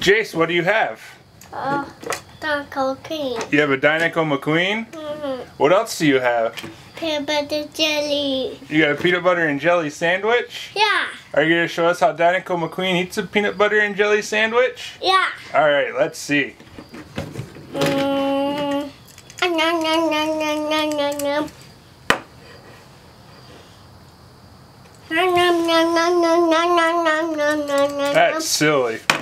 Jase, what do you have? Dinoco cream. You have a Dinoco McQueen? Mm-hmm. What else do you have? Peanut butter jelly. You got a peanut butter and jelly sandwich? Yeah. Are you going to show us how Dinoco McQueen eats a peanut butter and jelly sandwich? Yeah. Alright, let's see. That's silly.